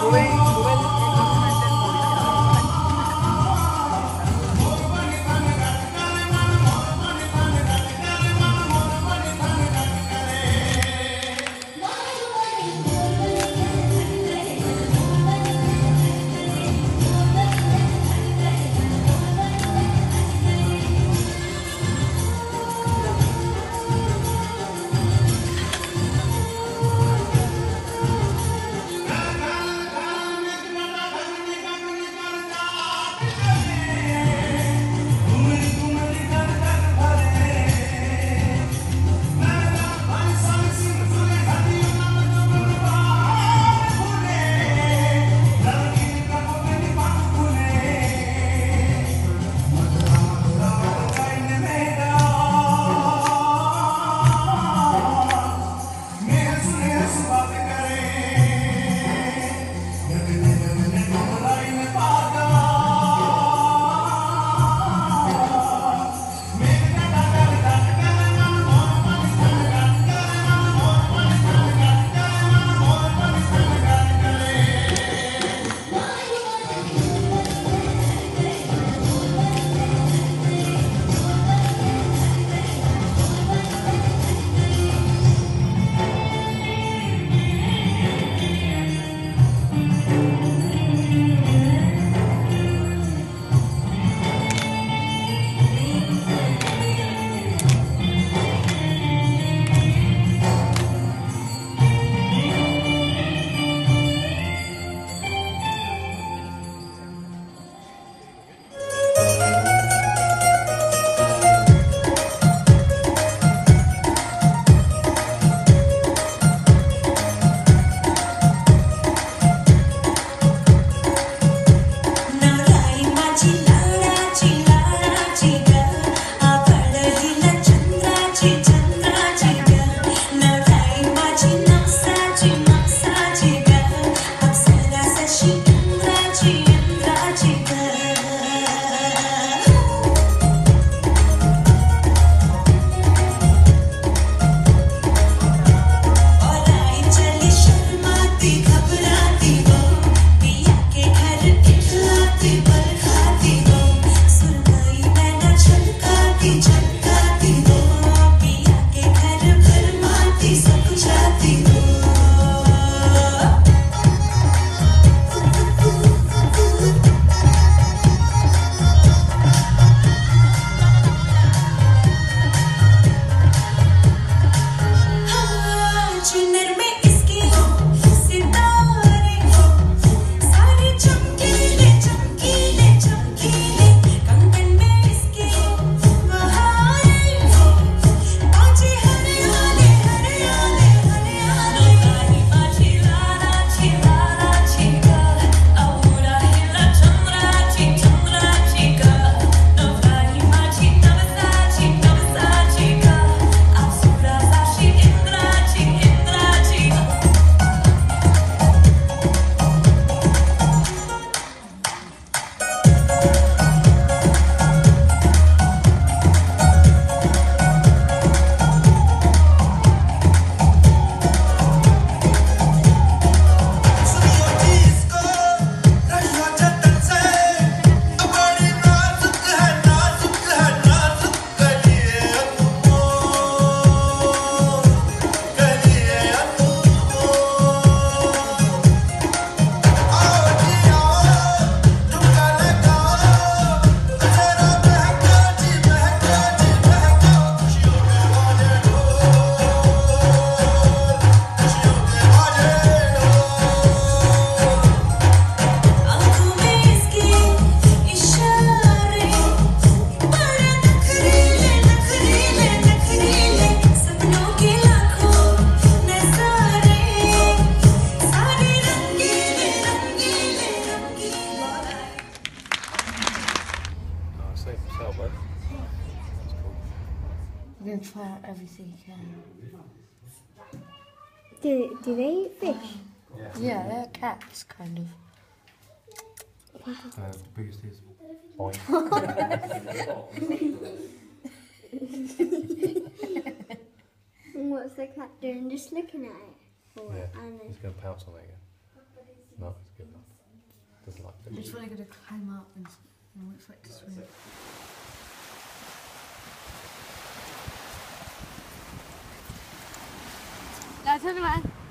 You're gonna try out everything you can. Do they eat fish? Yeah, they're cats, kind of. Biggest is boing. And what's the cat doing? Just looking at it? Or Yeah, and he's going to pounce on it again. No, it's good enough. Doesn't like It's fish. really good to climb up and wait for it to swim. Now turn around.